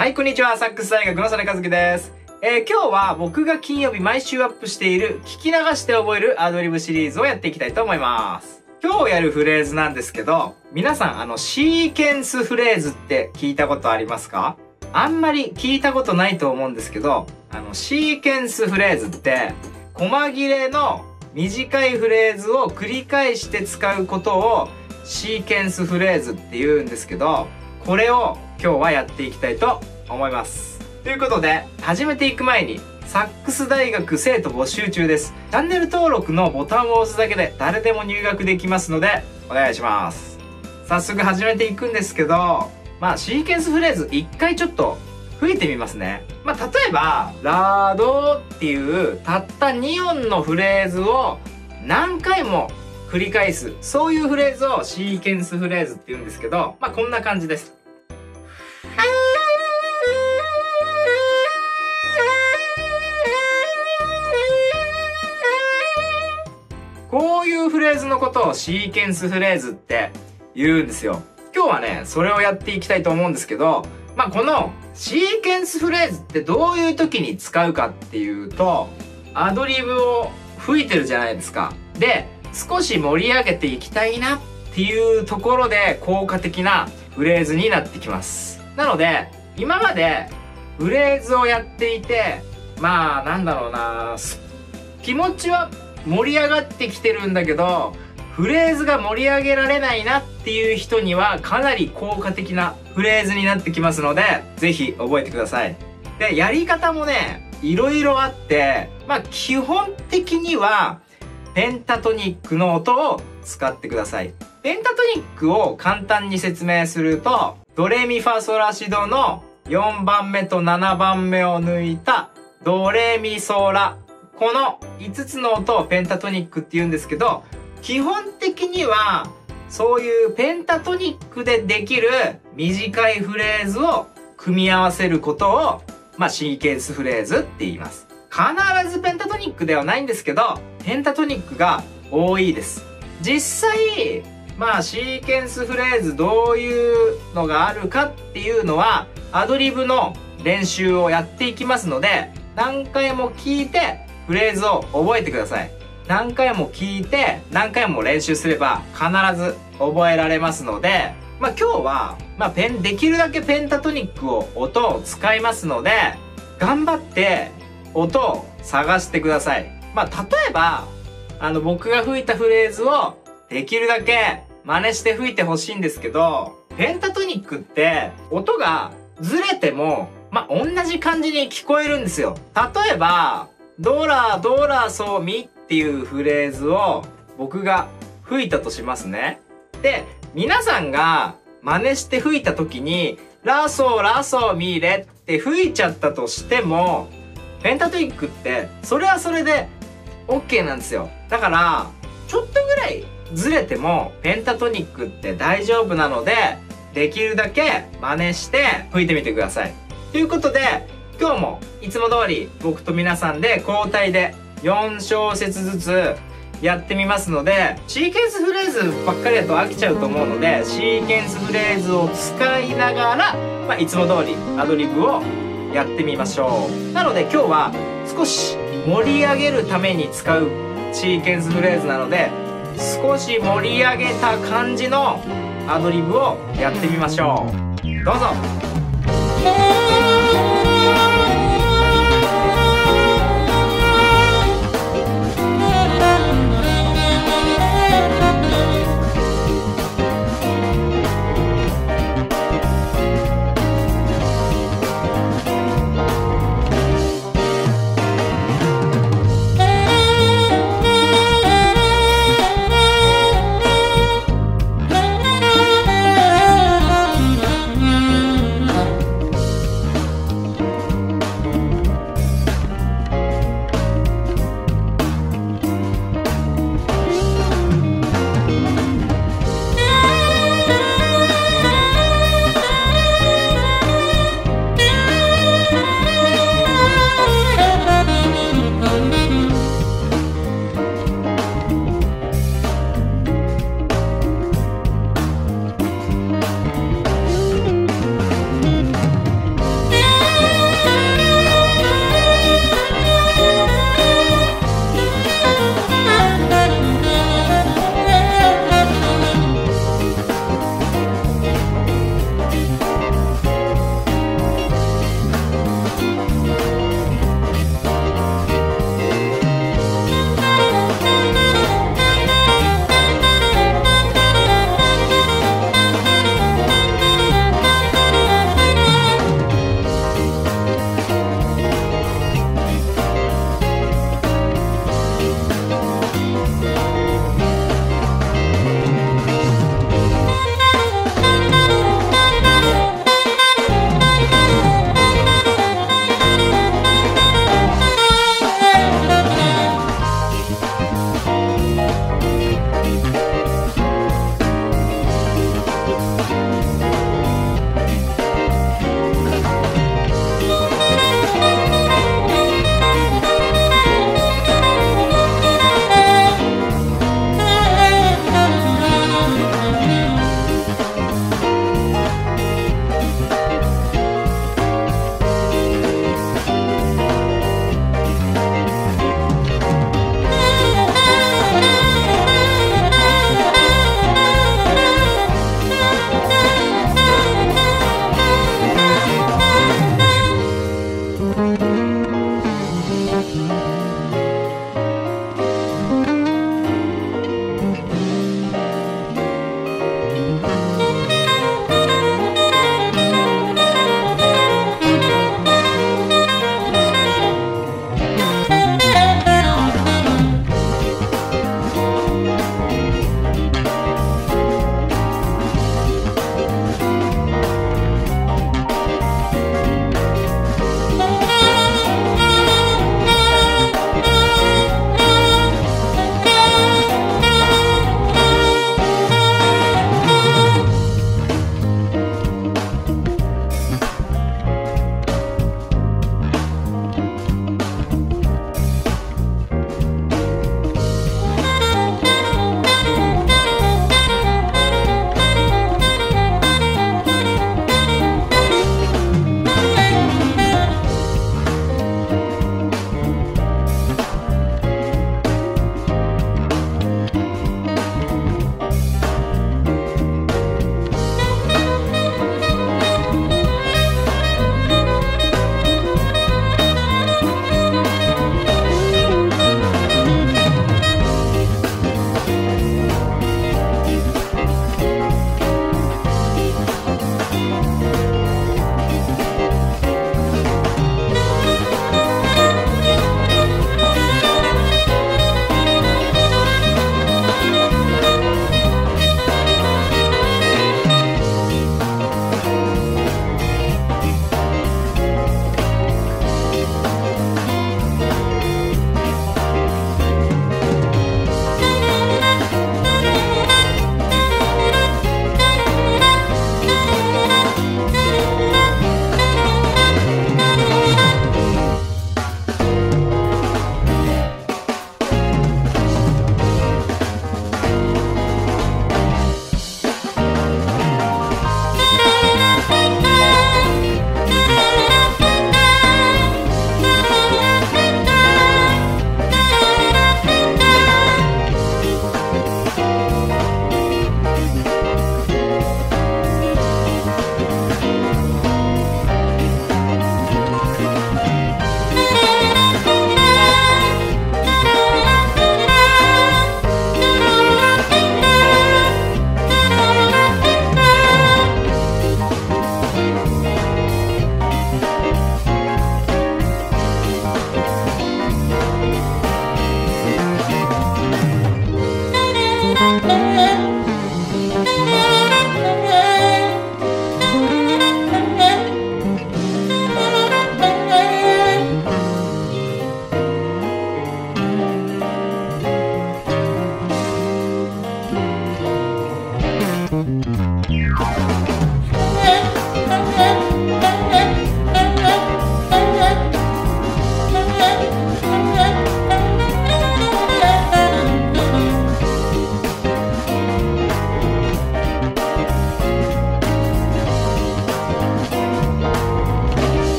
はい、こんにちは。サックス大学の曽根和樹です。今日は僕が金曜日毎週アップしている聞き流して覚えるアドリブシリーズをやっていきたいと思います。今日やるフレーズなんですけど、皆さんシーケンスフレーズって聞いたことありますか？あんまり聞いたことないと思うんですけど、シーケンスフレーズって、細切れの短いフレーズを繰り返して使うことをシーケンスフレーズって言うんですけど、これを今日はやっていきたいと思います。ということで、始めていく前に、サックス大学生徒募集中です。チャンネル登録のボタンを押すだけで誰でも入学できますので、お願いします。早速始めていくんですけど、シーケンスフレーズ一回ちょっと吹いてみますね。例えば、ラドっていうたった2音のフレーズを何回も繰り返す。そういうフレーズをシーケンスフレーズって言うんですけど、こんな感じです。こういうフレーズのことをシーケンスフレーズって言うんですよ。今日はね、それをやっていきたいと思うんですけど、このシーケンスフレーズってどういう時に使うかっていうと、アドリブを吹いてるじゃないですか。で、少し盛り上げていきたいなっていうところで効果的なフレーズになってきます。なので、今までフレーズをやっていて、気持ちは盛り上がってきてるんだけど、フレーズが盛り上げられないなっていう人にはかなり効果的なフレーズになってきますので、ぜひ覚えてください。で、やり方もね、いろいろあって、基本的にはペンタトニックの音を使ってください。ペンタトニックを簡単に説明すると、ドレミファソラシドの4番目と7番目を抜いたドレミソラ。この5つの音をペンタトニックって言うんですけど、基本的にはそういうペンタトニックでできる短いフレーズを組み合わせることを、シーケンスフレーズって言います。必ずペンタトニックではないんですけど、ペンタトニックが多いです。実際、シーケンスフレーズどういうのがあるかっていうのは、アドリブの練習をやっていきますので、何回も聞いてフレーズを覚えてください。何回も聞いて、何回も練習すれば必ず覚えられますので、今日は、できるだけペンタトニック音を使いますので、頑張って音を探してください。例えば、僕が吹いたフレーズをできるだけ真似して吹いてほしいんですけど、ペンタトニックって音がずれても、同じ感じに聞こえるんですよ。例えば、ドラドラソミっていうフレーズを僕が吹いたとしますね。で、皆さんが真似して吹いた時に、ラソラソミレって吹いちゃったとしても、ペンタトニックってそれはそれで OK なんですよ。だから、ちょっとぐらいずれてもペンタトニックって大丈夫なので、できるだけ真似して吹いてみてください。ということで、今日もいつも通り僕と皆さんで交代で4小節ずつやってみますので、シーケンスフレーズばっかりだと飽きちゃうと思うので、シーケンスフレーズを使いながら、いつも通りアドリブをやってみましょう。なので今日は少し盛り上げるために使うシーケンスフレーズなので、少し盛り上げた感じのアドリブをやってみましょう。どうぞ。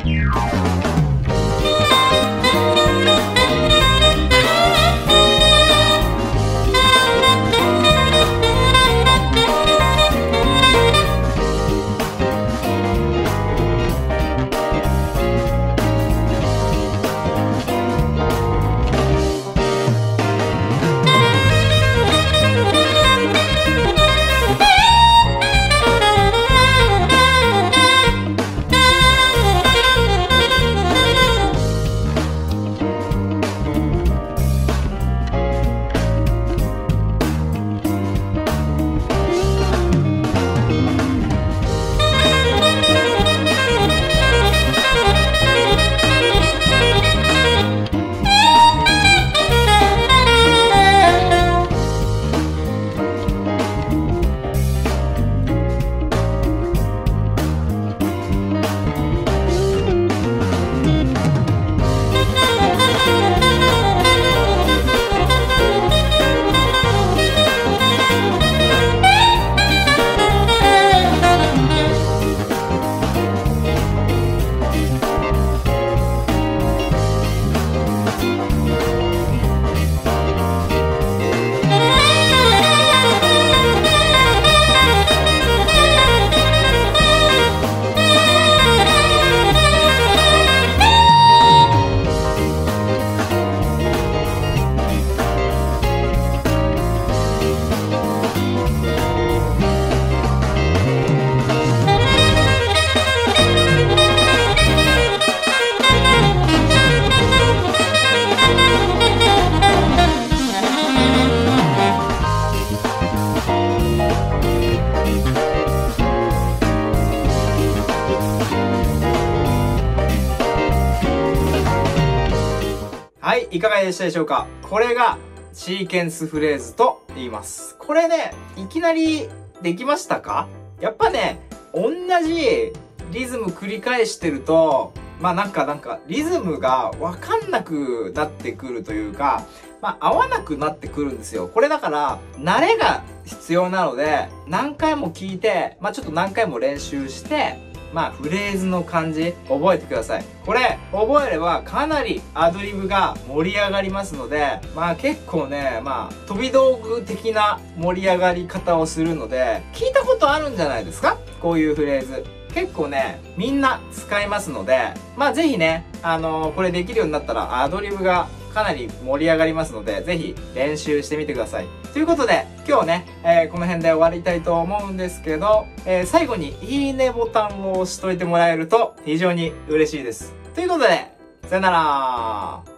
はい、いかがでしたでしょうか？これがシーケンスフレーズと言います。これね、いきなりできましたか？やっぱね、同じリズム繰り返してると、なんかリズムがわかんなくなってくるというか、合わなくなってくるんですよ。これだから、慣れが必要なので、何回も聞いて、ちょっと何回も練習して、フレーズの感じ、覚えてください。これ、覚えればかなりアドリブが盛り上がりますので、結構ね、飛び道具的な盛り上がり方をするので、聞いたことあるんじゃないですか？こういうフレーズ。結構ね、みんな使いますので、ぜひね、これできるようになったらアドリブがかなり盛り上がりますので、ぜひ練習してみてください。ということで、今日ね、この辺で終わりたいと思うんですけど、最後にいいねボタンを押しといてもらえると非常に嬉しいです。ということで、さよなら。